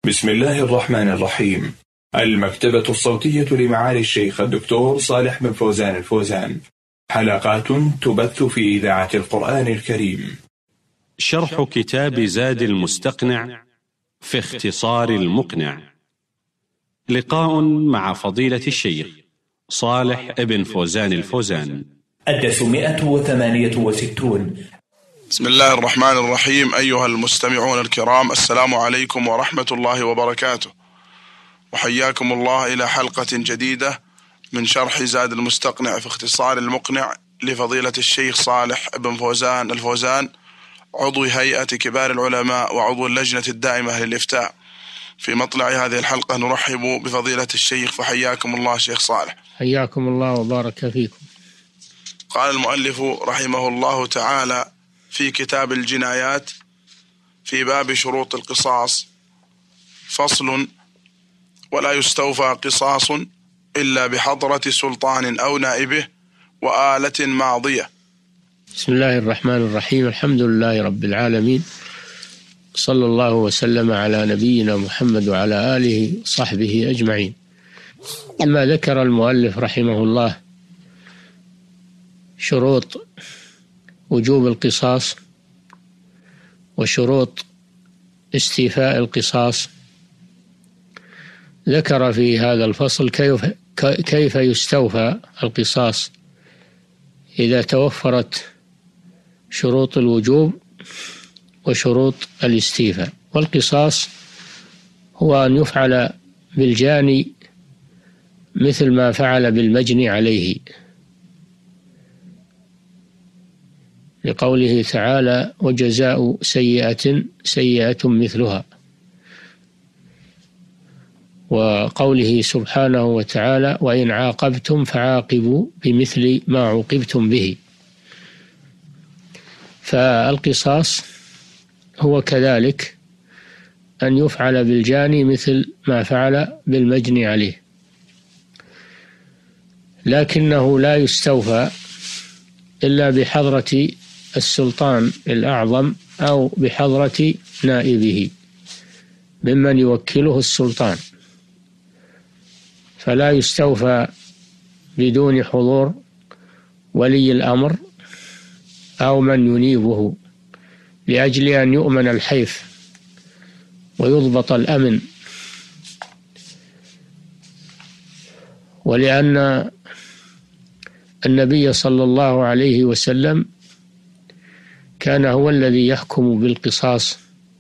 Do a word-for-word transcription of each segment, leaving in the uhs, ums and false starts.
بسم الله الرحمن الرحيم. المكتبة الصوتية لمعالي الشيخ الدكتور صالح بن فوزان الفوزان، حلقات تبث في إذاعة القرآن الكريم. شرح كتاب زاد المستقنع في اختصار المقنع، لقاء مع فضيلة الشيخ صالح بن فوزان الفوزان. الدرس مئة وثمانية وستون. بسم الله الرحمن الرحيم. أيها المستمعون الكرام، السلام عليكم ورحمة الله وبركاته، وحياكم الله إلى حلقة جديدة من شرح زاد المستقنع في اختصار المقنع لفضيلة الشيخ صالح بن فوزان الفوزان، عضو هيئة كبار العلماء وعضو اللجنة الدائمة للإفتاء. في مطلع هذه الحلقة نرحب بفضيلة الشيخ، فحياكم الله شيخ صالح. حياكم الله وبارك فيكم. قال المؤلف رحمه الله تعالى في كتاب الجنايات في باب شروط القصاص: فصل: ولا يستوفى قصاص إلا بحضرة سلطان أو نائبه وآلة ماضية. بسم الله الرحمن الرحيم. الحمد لله رب العالمين، صلى الله وسلم على نبينا محمد وعلى آله وصحبه أجمعين. أما ذكر المؤلف رحمه الله شروط وجوب القصاص وشروط استيفاء القصاص، ذكر في هذا الفصل كيف كيف يستوفى القصاص إذا توفرت شروط الوجوب وشروط الاستيفاء. والقصاص هو أن يفعل بالجاني مثل ما فعل بالمجني عليه، لقوله تعالى: وجزاء سيئة سيئة مثلها، وقوله سبحانه وتعالى: وإن عاقبتم فعاقبوا بمثل ما عوقبتم به. فالقصاص هو كذلك أن يفعل بالجاني مثل ما فعل بالمجني عليه، لكنه لا يستوفى إلا بحضرة السلطان الأعظم أو بحضرة نائبه ممن يوكله السلطان، فلا يستوفى بدون حضور ولي الأمر أو من ينيبه، لأجل أن يؤمن الحيف ويضبط الأمن، ولأن النبي صلى الله عليه وسلم كان هو الذي يحكم بالقصاص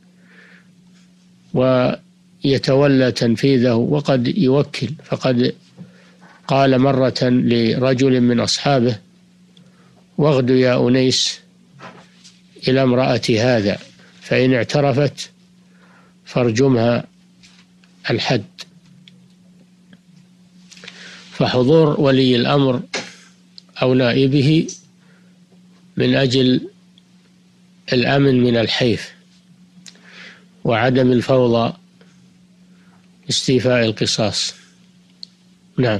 ويتولى تنفيذه وقد يوكل. فقد قال مرة لرجل من أصحابه: واغد يا أنيس إلى امرأة هذا، فإن اعترفت فارجمها الحد. فحضور ولي الأمر أو نائبه من أجل الأمن من الحيف وعدم الفوضى، استيفاء القصاص. نعم.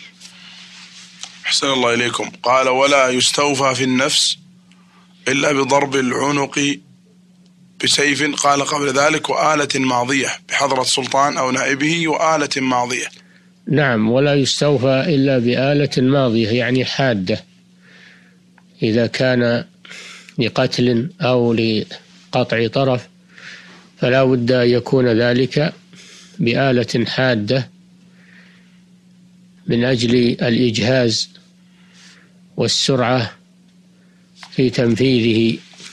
أحسن الله إليكم. قال: ولا يستوفى في النفس إلا بضرب العنق بسيف. قال قبل ذلك: وآلة ماضية، بحضرة سلطان أو نائبه وآلة ماضية. نعم، ولا يستوفى إلا بآلة ماضية، يعني حادة، إذا كان لقتل أو لقطع طرف فلا بد أن يكون ذلك بآلة حادة من أجل الإجهاز والسرعة في تنفيذه،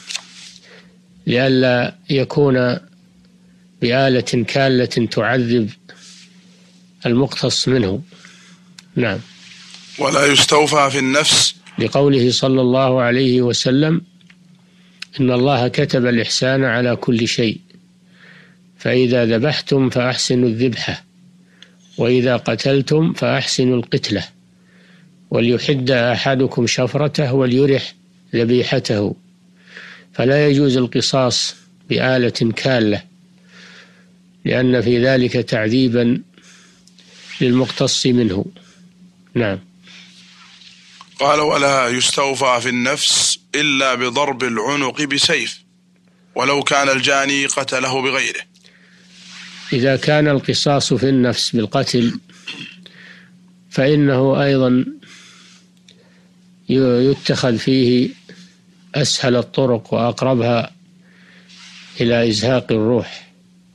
لئلا يكون بآلة كالة تعذب المقتص منه. نعم. ولا يستوفى في النفس، لقوله صلى الله عليه وسلم: إن الله كتب الإحسان على كل شيء، فإذا ذبحتم فأحسنوا الذبحة، وإذا قتلتم فأحسنوا القتلة، وليحد أحدكم شفرته وليرح ذبيحته. فلا يجوز القصاص بآلة كالة، لأن في ذلك تعذيبا للمقتص منه. نعم. قال: ولا يستوفى في النفس إلا بضرب العنق بسيف، ولو كان الجاني قتله بغيره. إذا كان القصاص في النفس بالقتل فإنه أيضا يتخذ فيه أسهل الطرق وأقربها إلى إزهاق الروح،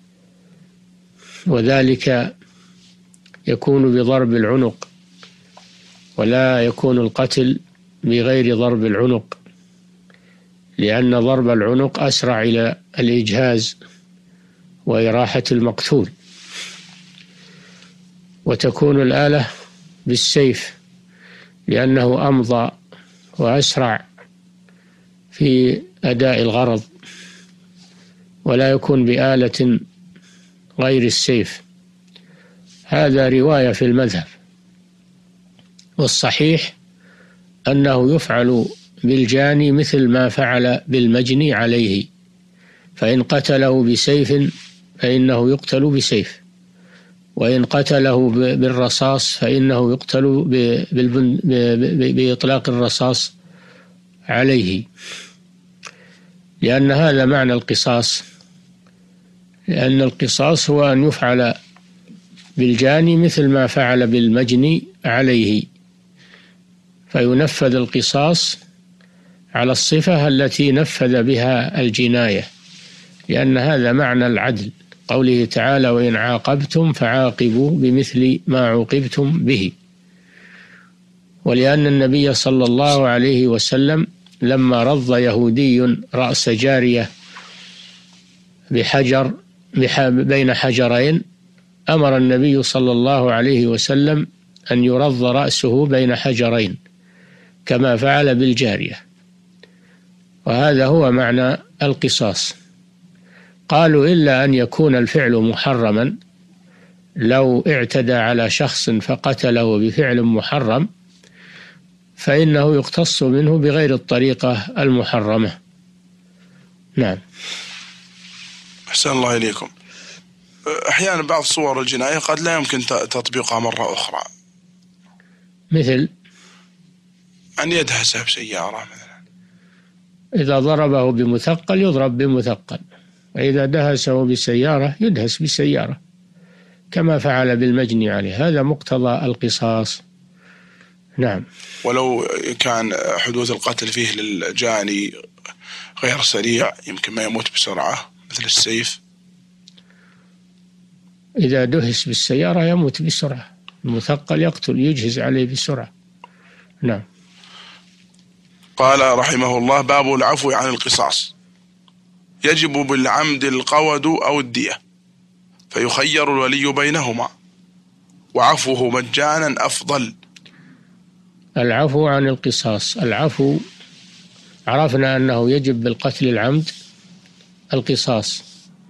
وذلك يكون بضرب العنق، ولا يكون القتل بغير ضرب العنق، لأن ضرب العنق أسرع إلى الإجهاز وإراحة المقتول. وتكون الآلة بالسيف لأنه أمضى وأسرع في أداء الغرض، ولا يكون بآلة غير السيف. هذا رواية في المذهب، والصحيح أنه يفعل بالجاني مثل ما فعل بالمجني عليه، فإن قتله بسيف فإنه يقتل بسيف، وإن قتله بالرصاص فإنه يقتل بإطلاق الرصاص عليه، لأن هذا معنى القصاص، لأن القصاص هو أن يفعل بالجاني مثل ما فعل بالمجني عليه، فينفذ القصاص على الصفة التي نفذ بها الجناية، لأن هذا معنى العدل، قوله تعالى: وإن عاقبتم فعاقبوا بمثل ما عوقبتم به. ولأن النبي صلى الله عليه وسلم لما رض يهودي رأس جارية بحجر بين حجرين، أمر النبي صلى الله عليه وسلم أن يرض رأسه بين حجرين كما فعل بالجارية، وهذا هو معنى القصاص. قالوا: إلا أن يكون الفعل محرما، لو اعتدى على شخص فقتله بفعل محرم فإنه يقتص منه بغير الطريقة المحرمة. نعم. أحسن الله إليكم. أحيانا بعض صور الجناية قد لا يمكن تطبيقها مرة أخرى، مثل أن يدهسه بسيارة مثلا، إذا ضربه بمثقل يضرب بمثقل، وإذا دهسه بسيارة يدهس بسيارة كما فعل بالمجني عليه، هذا مقتضى القصاص. نعم. ولو كان حدوث القتل فيه للجاني غير سريع يمكن ما يموت بسرعة مثل السيف، إذا دهس بالسيارة يموت بسرعة، المثقل يقتل يجهز عليه بسرعة. نعم. قال رحمه الله: باب العفو عن القصاص. يجب بالعمد القود أو الدية، فيخير الولي بينهما، وعفوه مجانا أفضل. العفو عن القصاص، العفو عرفنا أنه يجب بالقتل العمد القصاص،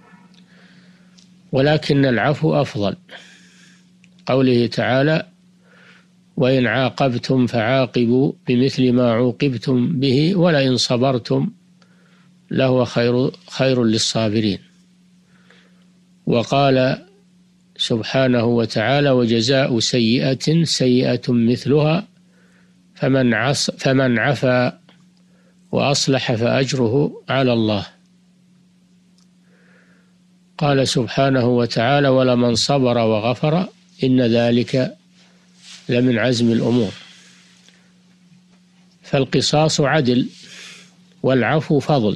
ولكن العفو أفضل، قوله تعالى: وإن عاقبتم فعاقبوا بمثل ما عوقبتم به ولئن صبرتم لهو خير, خير للصابرين. وقال سبحانه وتعالى: وجزاء سيئة سيئة مثلها فمن, عص فمن عفا وأصلح فأجره على الله. قال سبحانه وتعالى: ولمن صبر وغفر إن ذلك لمن عزم الأمور. فالقصاص عدل والعفو فضل،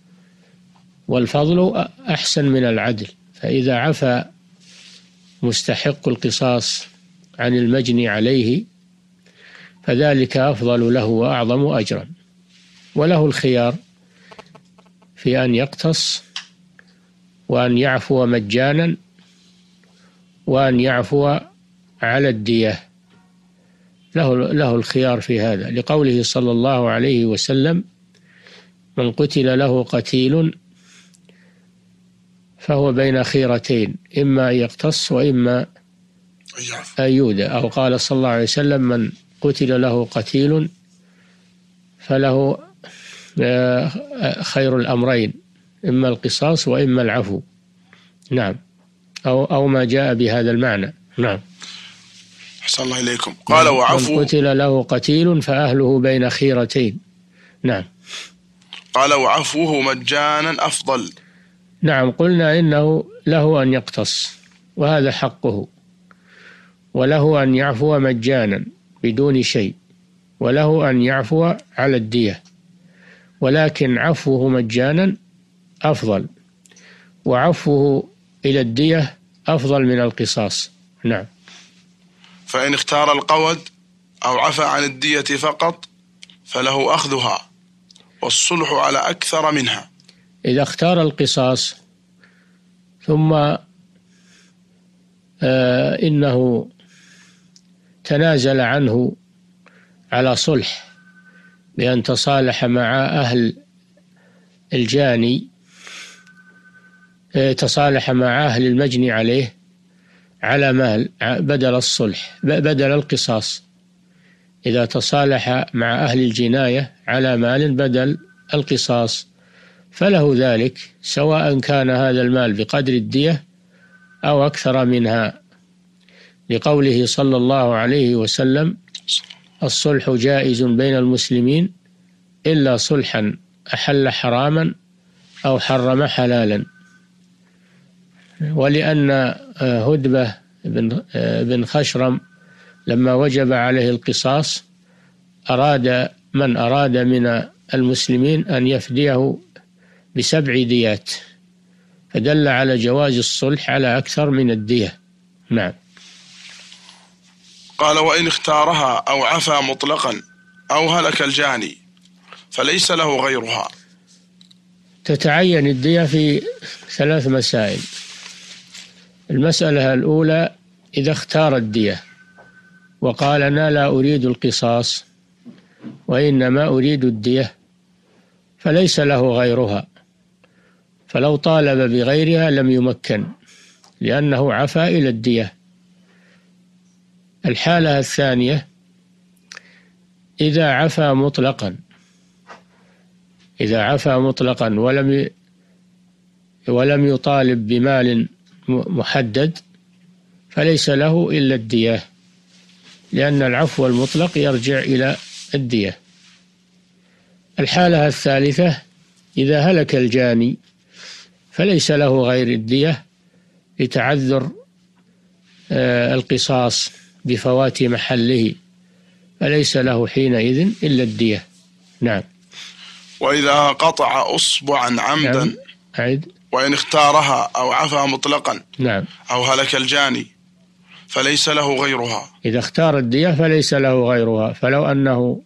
والفضل أحسن من العدل، فإذا عفى مستحق القصاص عن المجني عليه فذلك أفضل له وأعظم أجرا، وله الخيار في أن يقتص وأن يعفو مجانا وأن يعفو على الدية، له, له الخيار في هذا، لقوله صلى الله عليه وسلم: من قتل له قتيل فهو بين خيرتين، إما أن يقتص وإما أن يودى. أو قال صلى الله عليه وسلم: من قتل له قتيل فله خير الأمرين، إما القصاص وإما العفو. نعم. أو, أو ما جاء بهذا المعنى. نعم. أحسن الله إليكم. قال: وعفو من قتل له قتيل فأهله بين خيرتين. نعم. قال: وعفوه مجانا أفضل. نعم، قلنا إنه له أن يقتص وهذا حقه، وله أن يعفو مجانا بدون شيء، وله أن يعفو على الدية، ولكن عفوه مجانا أفضل، وعفوه إلى الدية أفضل من القصاص. نعم. فإن اختار القود أو عفى عن الدية فقط فله أخذها والصلح على أكثر منها. إذا اختار القصاص ثم آه إنه تنازل عنه على صلح بأن تصالح مع أهل الجاني، آه تصالح مع أهل المجني عليه على مال بدل الصلح بدل القصاص. إذا تصالح مع أهل الجناية على مال بدل القصاص فله ذلك، سواء كان هذا المال بقدر الدية أو أكثر منها، لقوله صلى الله عليه وسلم: الصلح جائز بين المسلمين إلا صلحا أحل حراما أو حرم حلالا. ولأن هدبة بن خشرم لما وجب عليه القصاص أراد من أراد من المسلمين أن يفديه بسبع ديات، فدل على جواز الصلح على أكثر من الدية. نعم. قال: وإن اختارها أو عفى مطلقا أو هلك الجاني فليس له غيرها. تتعين الدية في ثلاث مسائل. المسألة الأولى: إذا اختار الدية وقال: أنا لا أريد القصاص وإنما أريد الدية، فليس له غيرها، فلو طالب بغيرها لم يمكن لأنه عفى إلى الدية. الحالة الثانية: إذا عفى مطلقا إذا عفى مطلقا ولم ولم يطالب بمال محدد فليس له إلا الدية، لأن العفو المطلق يرجع إلى الدية. الحالة الثالثة: إذا هلك الجاني فليس له غير الدية لتعذر القصاص بفوات محله، فليس له حينئذ إلا الدية. نعم. وإذا قطع أصبعا عمدا. نعم. أعد. وإن اختارها أو عفى مطلقا. نعم. أو هلك الجاني فليس له غيرها. إذا اختار الدية فليس له غيرها، فلو أنه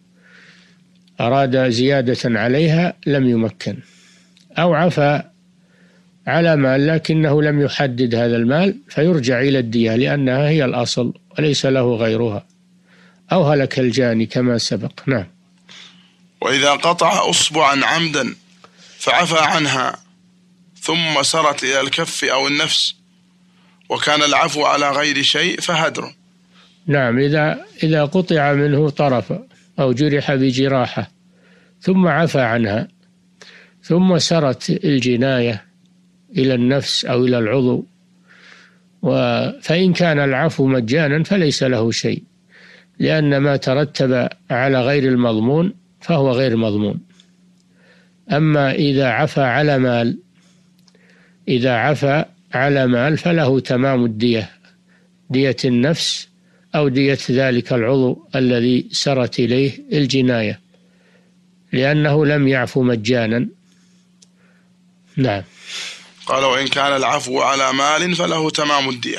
أراد زيادة عليها لم يمكن، أو عفى على مال لكنه لم يحدد هذا المال فيرجع إلى الدية لأنها هي الأصل وليس له غيرها، أو هلك الجاني كما سبق. نعم. وإذا قطع أصبعا عمدا فعفى عنها ثم سرت إلى الكف أو النفس وكان العفو على غير شيء فهدر. نعم. إذا إذا قطع منه طرف أو جرح بجراحة ثم عفى عنها ثم سرت الجناية إلى النفس أو إلى العضو، فإن كان العفو مجانا فليس له شيء، لأن ما ترتب على غير المضمون فهو غير مضمون. أما إذا عفى على مال إذا عفى على مال فله تمام الدية، دية النفس أو دية ذلك العضو الذي سرت إليه الجناية، لأنه لم يعفو مجانا. نعم. قال: وإن كان العفو على مال فله تمام الدية.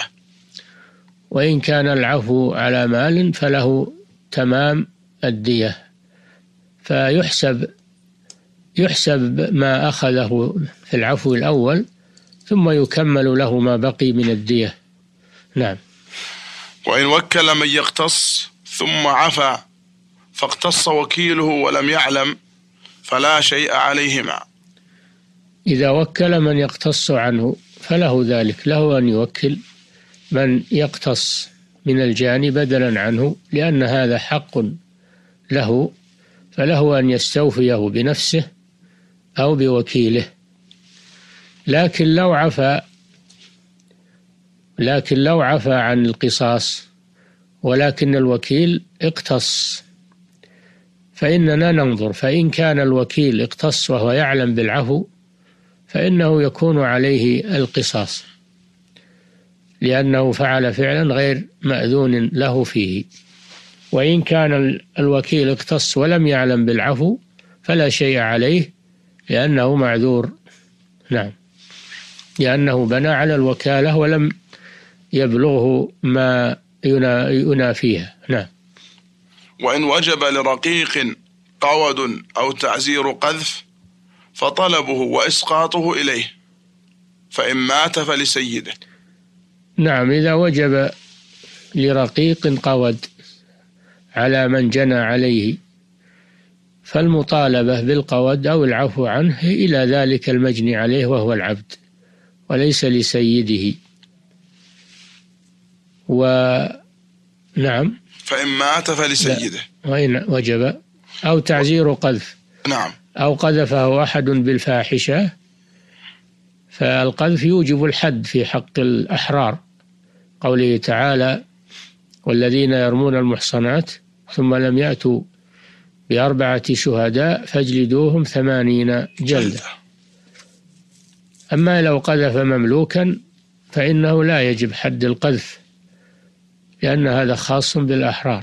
وإن كان العفو على مال فله تمام الدية، فيحسب يحسب ما أخذه في العفو الأول ثم يكمل له ما بقي من الدية. نعم. وإن وكل من يقتص ثم عفى فاقتص وكيله ولم يعلم فلا شيء عليهما. إذا وكل من يقتص عنه فله ذلك، له أن يوكل من يقتص من الجاني بدلا عنه، لأن هذا حق له، فله أن يستوفيه بنفسه أو بوكيله. لكن لو عفى لكن لو عفى عن القصاص ولكن الوكيل اقتص فإننا ننظر، فإن كان الوكيل اقتص وهو يعلم بالعفو فإنه يكون عليه القصاص، لأنه فعل فعلا غير مأذون له فيه. وإن كان الوكيل اقتص ولم يعلم بالعفو فلا شيء عليه، لأنه معذور. نعم، لأنه بنى على الوكالة ولم يبلغه ما ينافيها. نعم. وإن وجب لرقيق قود أو تعزير قذف فطلبه وإسقاطه إليه، فإن مات فلسيده. نعم، إذا وجب لرقيق قود على من جنى عليه فالمطالبة بالقود أو العفو عنه إلى ذلك المجني عليه وهو العبد، وليس لسيده. ونعم، فإن مات فلسيده. وإن وجب أو تعزير قذف، نعم، أو قذفه أحد بالفاحشة، فالقذف يوجب الحد في حق الأحرار، قوله تعالى: والذين يرمون المحصنات ثم لم يأتوا بأربعة شهداء فاجلدوهم ثمانين جلدة. أما لو قذف مملوكا فإنه لا يجب حد القذف، لأن هذا خاص بالأحرار،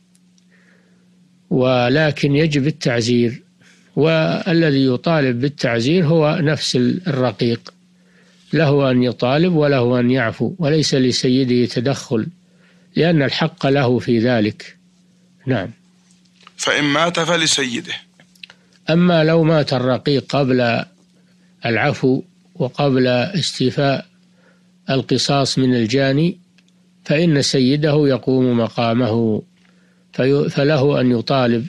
ولكن يجب التعزير، والذي يطالب بالتعزير هو نفس الرقيق، له أن يطالب وله أن يعفو، وليس لسيده تدخل، لأن الحق له في ذلك. نعم. فإن مات فلسيده. أما لو مات الرقيق قبل العفو وقبل استيفاء القصاص من الجاني فإن سيده يقوم مقامه، فله أن يطالب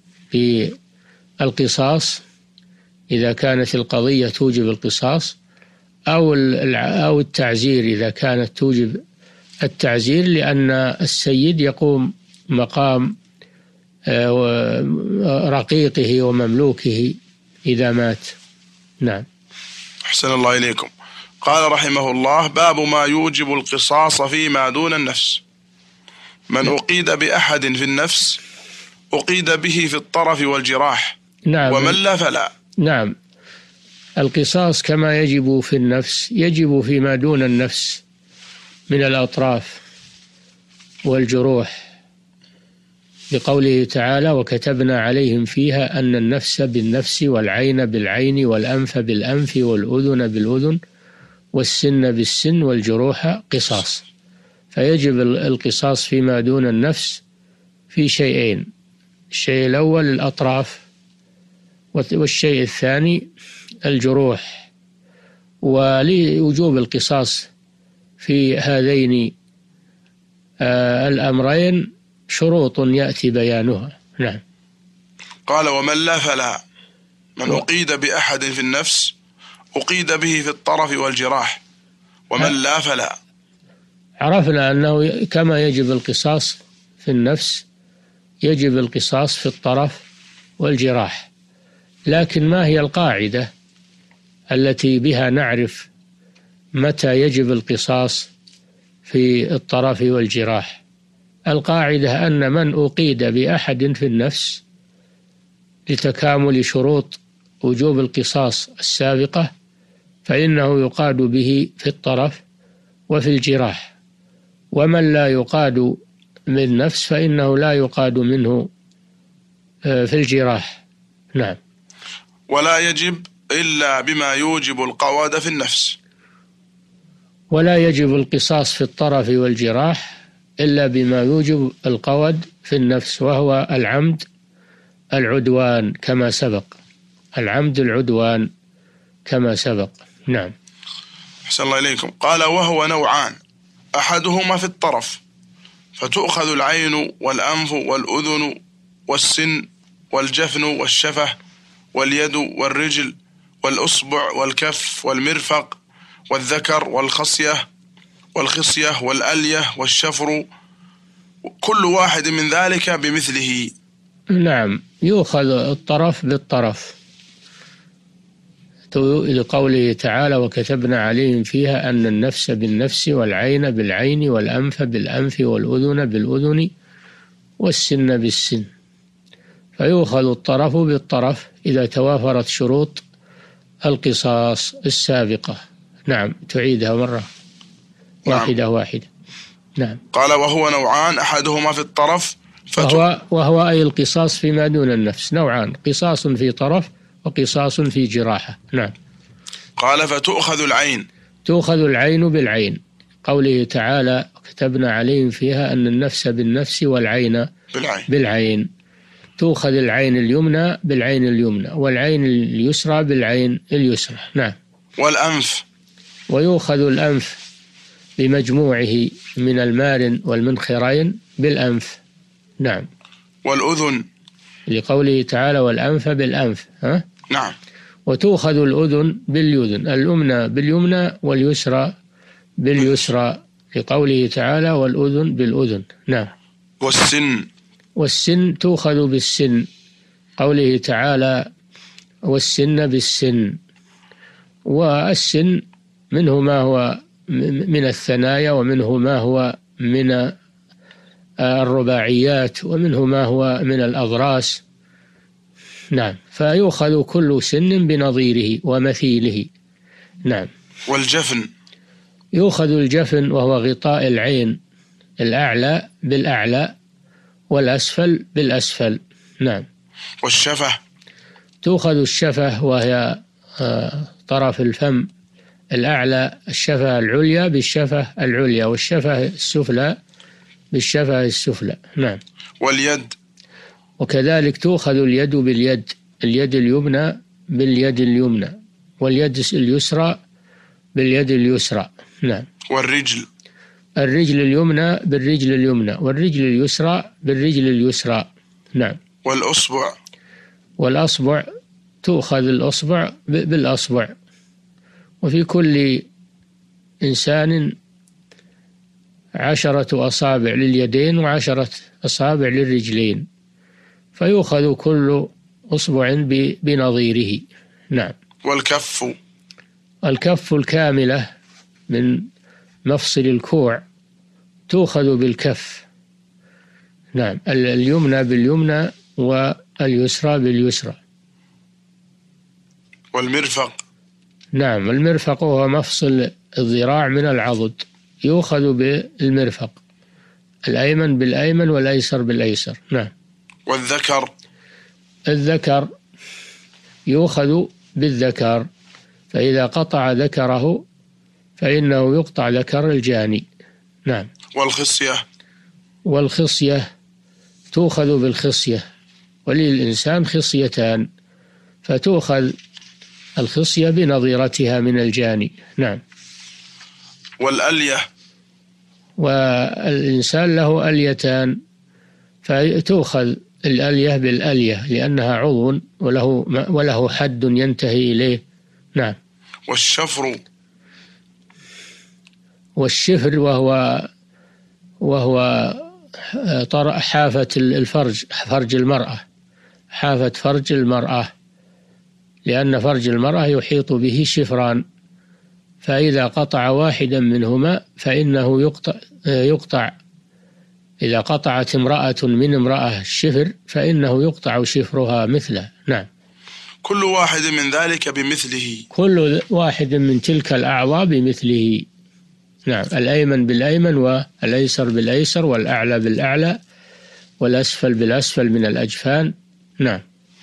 بالقصاص إذا كانت القضية توجب القصاص، أو أو التعزير إذا كانت توجب التعزير، لأن السيد يقوم مقام رقيقه ومملوكه إذا مات. نعم. أحسن الله إليكم. قال رحمه الله: باب ما يوجب القصاص فيما دون النفس. من أقيد بأحد في النفس أقيد به في الطرف والجراح. نعم. ومن لا فلا. نعم، القصاص كما يجب في النفس يجب فيما دون النفس من الأطراف والجروح، بقوله تعالى: وكتبنا عليهم فيها أن النفس بالنفس والعين بالعين والأنف بالأنف والأذن بالأذن والسن بالسن والجروح قصاص. فيجب القصاص فيما دون النفس في شيئين: الشيء الأول الأطراف، والشيء الثاني الجروح. ولوجوب القصاص في هذين الأمرين شروط يأتي بيانها. نعم. قال: ومن لا فلا. من أقيد بأحد في النفس أقيد به في الطرف والجراح، ومن لا فلا. عرفنا أنه كما يجب القصاص في النفس يجب القصاص في الطرف والجراح، لكن ما هي القاعدة التي بها نعرف متى يجب القصاص في الطرف والجراح؟ القاعدة أن من أقيد بأحد في النفس لتكامل شروط وجوب القصاص السابقة فإنه يقاد به في الطرف وفي الجراح، ومن لا يقاد بالنفس فإنه لا يقاد منه في الجراح. نعم. ولا يجب إلا بما يوجب القواد في النفس. ولا يجب القصاص في الطرف والجراح إلا بما يوجب القود في النفس، وهو العمد العدوان كما سبق. العمد العدوان كما سبق. نعم. أحسن الله إليكم. قال: وهو نوعان: أحدهما في الطرف فتؤخذ العين والأنف والأذن والسن والجفن والشفة واليد والرجل والأصبع والكف والمرفق والذكر والخصية والخصية والألية والشفر، كل واحد من ذلك بمثله. نعم، يؤخذ الطرف بالطرف لقوله تعالى: وكتبنا عليهم فيها أن النفس بالنفس والعين بالعين والأنف بالأنف والأذن بالأذن والسن بالسن. فيؤخذ الطرف بالطرف إذا توافرت شروط القصاص السابقة. نعم، تعيدها مرة واحدة. نعم. واحدة. نعم. قال وهو نوعان، أحدهما في الطرف وهو, وهو أي القصاص فيما دون النفس نوعان، قصاص في طرف وقصاص في جراحة. نعم. قال فتؤخذ العين، تؤخذ العين بالعين، قوله تعالى كتبنا عليهم فيها أن النفس بالنفس والعين بالعين, بالعين. تؤخذ العين اليمنى بالعين اليمنى، والعين اليسرى بالعين اليسرى. نعم. والأنف، ويؤخذ الأنف بمجموعه من المارن والمنخرين بالأنف. نعم. والأذن، لقوله تعالى والأنف بالأنف. ها؟ نعم. وتؤخذ الأذن باليذن، اليمنى باليمنى واليسرى باليسرى، لقوله تعالى والأذن بالأذن. نعم. والسن، والسن تؤخذ بالسن، قوله تعالى والسن بالسن. والسن منه ما هو من الثنايا، ومنه ما هو من الرباعيات، ومنه ما هو من الأضراس. نعم. فيؤخذ كل سن بنظيره ومثيله. نعم. والجفن، يؤخذ الجفن وهو غطاء العين، الأعلى بالأعلى والأسفل بالأسفل. نعم. والشفة، تؤخذ الشفة وهي طرف الفم الأعلى، الشفة العليا بالشفة العليا، والشفة السفلى بالشفة السفلى. نعم. واليد، وكذلك تؤخذ اليد باليد، اليد اليمنى باليد اليمنى، واليد اليسرى باليد اليسرى. نعم. والرجل، الرجل اليمنى بالرجل اليمنى، والرجل اليسرى بالرجل اليسرى. نعم. والأصبع، والأصبع تؤخذ الأصبع بالأصبع، وفي كل إنسان عشرة أصابع لليدين وعشرة أصابع للرجلين، فيؤخذ كل أصبع بنظيره. نعم. والكف، الكف الكاملة من مفصل الكوع تؤخذ بالكف. نعم. اليمنى باليمنى واليسرى باليسرى. والمرفق، نعم. المرفق هو مفصل الذراع من العضد، يؤخذ بالمرفق، الأيمن بالأيمن والأيسر بالأيسر. نعم. والذكر، الذكر يؤخذ بالذكر، فإذا قطع ذكره فإنه يقطع ذكر الجاني. نعم. والخصية، والخصية تؤخذ بالخصية، وللإنسان خصيتان، فتؤخذ الخصية بنظيرتها من الجاني. نعم. والألية، والإنسان له أليتان، فتؤخذ الألية بالألية لأنها عضو وله وله حد ينتهي إليه. نعم. والشفر، والشفر وهو وهو حافة الفرج، فرج المرأة، حافة فرج المرأة، لأن فرج المرأة يحيط به شفران، فإذا قطع واحدا منهما فإنه يقطع, يقطع إذا قطعت امرأة من امرأة الشفر فإنه يقطع شفرها مثله. نعم. كل واحد من ذلك بمثله، كل واحد من تلك الأعضاء بمثله. نعم. الأيمن بالأيمن والأيسر بالأيسر والأعلى بالأعلى والأسفل بالأسفل من الأجفان. نعم.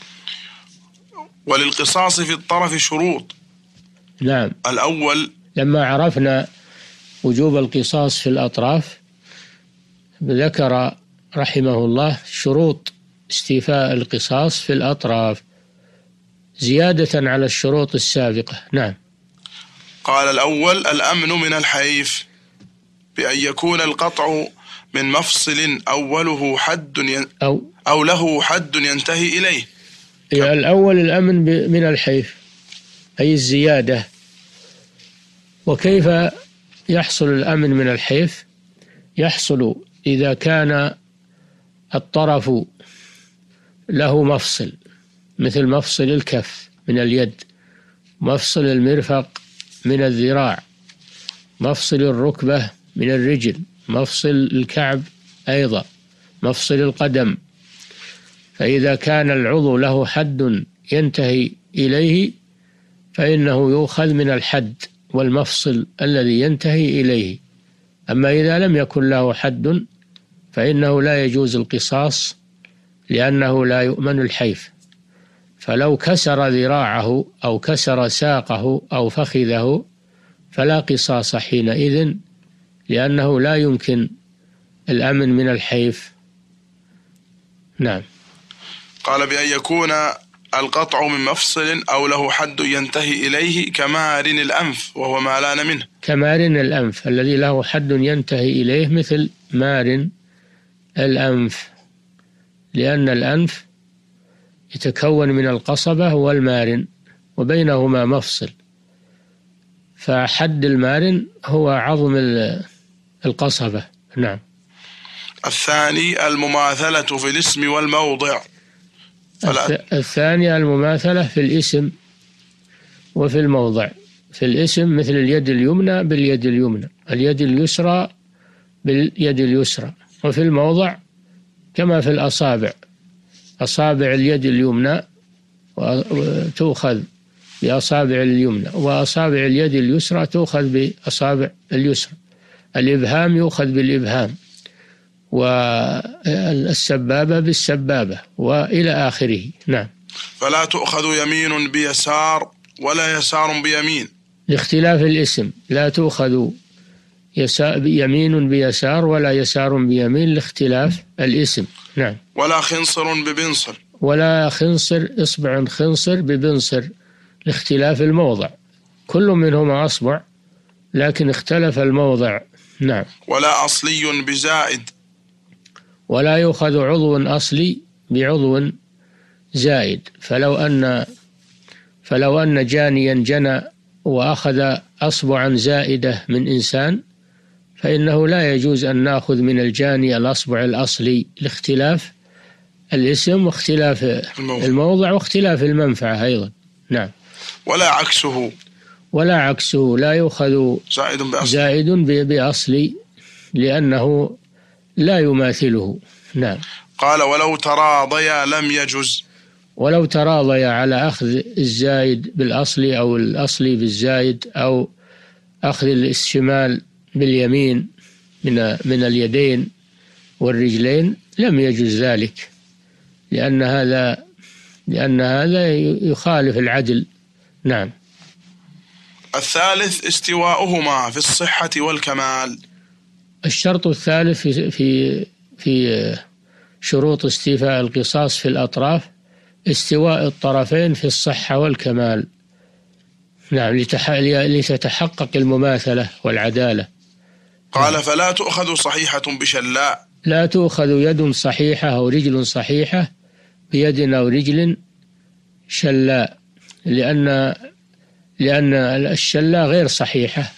وللقصاص في الطرف شروط. نعم. الأول، لما عرفنا وجوب القصاص في الأطراف ذكر رحمه الله شروط استيفاء القصاص في الأطراف زيادة على الشروط السابقة. نعم. قال الأول الأمن من الحيف، بأن يكون القطع من مفصل أوله حد ين... أو, أو له حد ينتهي إليه. الأول الأمن من الحيف أي الزيادة. وكيف يحصل الأمن من الحيف؟ يحصل إذا كان الطرف له مفصل، مثل مفصل الكف من اليد، مفصل المرفق من الذراع، مفصل الركبة من الرجل، مفصل الكعب أيضا، مفصل القدم. فإذا كان العضو له حد ينتهي إليه فإنه يؤخذ من الحد والمفصل الذي ينتهي إليه. أما إذا لم يكن له حد فإنه لا يجوز القصاص، لأنه لا يؤمن الحيف. فلو كسر ذراعه أو كسر ساقه أو فخذه فلا قصاص حينئذ، لأنه لا يمكن الأمن من الحيف. نعم. قال بأن يكون القطع من مفصل أو له حد ينتهي إليه كمارن الأنف وهو ما لان منه. كمارن الأنف الذي له حد ينتهي إليه مثل مارن الأنف، لأن الأنف يتكون من القصبة والمارن وبينهما مفصل، فحد المارن هو عظم القصبة. نعم. الثاني المماثلة في الاسم والموضع. الثانية المماثلة في الاسم وفي الموضع. في الاسم مثل اليد اليمنى باليد اليمنى، اليد اليسرى باليد اليسرى. وفي الموضع كما في الأصابع، أصابع اليد اليمنى تؤخذ بأصابع اليمنى، وأصابع اليد اليسرى تؤخذ بأصابع اليسرى. الإبهام يؤخذ بالإبهام، والسبابة بالسبابة، وإلى آخره. نعم. فلا تؤخذ يمين بيسار ولا يسار بيمين لاختلاف الاسم. لا تؤخذ يمين بيسار ولا يسار بيمين لاختلاف الاسم. نعم. ولا خنصر ببنصر ولا خنصر إصبع خنصر ببنصر لاختلاف الموضع. كل منهما أصبع لكن اختلف الموضع. نعم. ولا أصلي بزائد ولا يؤخذ عضو أصلي بعضو زائد. فلو أن فلو أن جانيا جنى وأخذ أصبعا زائدة من إنسان فإنه لا يجوز أن نأخذ من الجاني الأصبع الأصلي لاختلاف الاسم واختلاف الموضع, الموضع واختلاف المنفعة أيضا. نعم. ولا عكسه ولا عكسه لا يؤخذ زائد بأصلي, زائد بأصلي لأنه لا يماثله. نعم. قال ولو تراضيا لم يجز. ولو تراضيا على أخذ الزائد بالأصلي أو الأصلي بالزائد أو أخذ الشمال باليمين من من اليدين والرجلين لم يجوز ذلك، لأن هذا لأن هذا يخالف العدل. نعم. الثالث استواؤهما في الصحة والكمال. الشرط الثالث في في في شروط استيفاء القصاص في الأطراف استواء الطرفين في الصحة والكمال. نعم. لتتحقق المماثلة والعدالة. قال فلا تؤخذ صحيحة بشلاء. لا تؤخذ يد صحيحة أو رجل صحيحة بيد أو رجل شلاء، لأن لأن الشلاء غير صحيحة،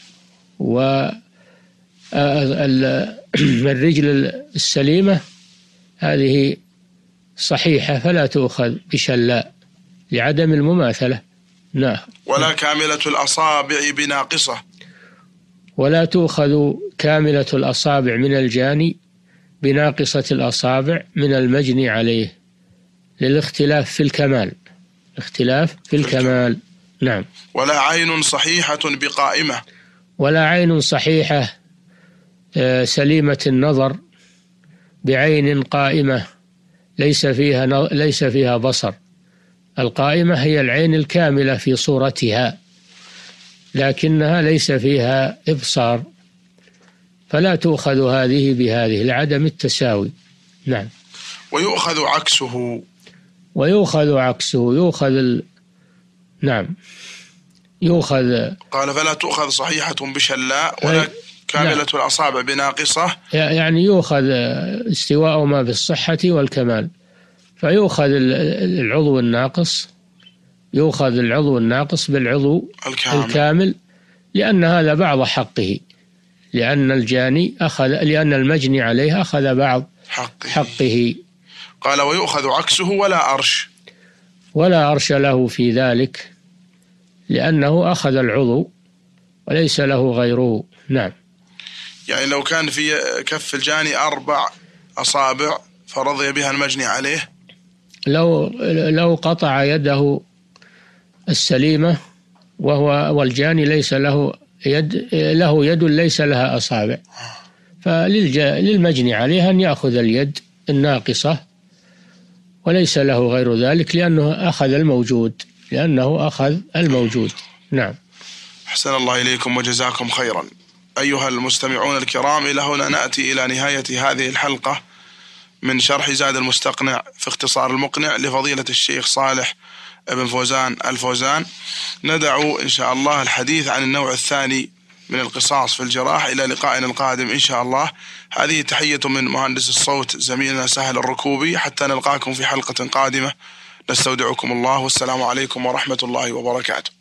والرجل السليمة هذه صحيحة فلا تؤخذ بشلاء لعدم المماثلة. نعم. ولا كاملة الأصابع بناقصة. ولا تؤخذ كاملة الأصابع من الجاني بناقصة الأصابع من المجني عليه للاختلاف في الكمال. اختلاف في الكمال. نعم. ولا عين صحيحة بقائمة. ولا عين صحيحة سليمة النظر بعين قائمة ليس فيها ليس فيها بصر. القائمة هي العين الكاملة في صورتها لكنها ليس فيها إبصار، فلا تؤخذ هذه بهذه لعدم التساوي. نعم. ويؤخذ عكسه. ويؤخذ عكسه يؤخذ ال... نعم يؤخذ. قال فلا تؤخذ صحيحة بشلاء ولا كاملة لا. الأصابع بناقصة، يعني يؤخذ استواء ما في الصحة والكمال، فيؤخذ العضو الناقص يؤخذ العضو الناقص بالعضو الكامل, الكامل لأن هذا بعض حقه، لأن الجاني أخذ لأن المجني عليه أخذ بعض حقه, حقه. قال ويؤخذ عكسه ولا أرش. ولا أرش له في ذلك لأنه أخذ العضو وليس له غيره. نعم. يعني لو كان في كف الجاني أربع أصابع فرضي بها المجني عليه، لو لو قطع يده السليمة وهو والجاني ليس له يد له يد ليس لها أصابع، فللمجني عليه أن يأخذ اليد الناقصة وليس له غير ذلك، لأنه أخذ الموجود لأنه أخذ الموجود. نعم. أحسن الله إليكم وجزاكم خيرا. أيها المستمعون الكرام، إلى هنا نأتي إلى نهاية هذه الحلقة من شرح زاد المستقنع في اختصار المقنع لفضيلة الشيخ صالح ابن فوزان الفوزان. ندع إن شاء الله الحديث عن النوع الثاني من القصاص في الجراح إلى لقائنا القادم إن شاء الله. هذه تحية من مهندس الصوت زميلنا سهل الركوبي، حتى نلقاكم في حلقة قادمة. نستودعكم الله، والسلام عليكم ورحمة الله وبركاته.